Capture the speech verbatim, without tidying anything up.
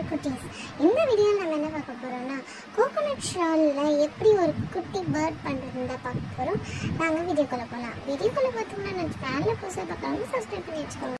குட்டீஸ். இந்த வீடியோவில் நம்ம என்ன பார்க்க போகிறோம்னா கோகோனட் ஷாலில் எப்படி ஒரு குட்டி பேர்ட் பண்ணுறதுன்னு தான் பார்க்க போகிறோம். நாங்கள் வீடியோக்குள்ளே போகலாம். வீடியோக்குள்ளே பார்த்தோம்னா நம்ம சேனலில் புதுசாக பார்க்கலாம், சப்ஸ்கிரைப் பண்ணி வச்சுக்கோங்க.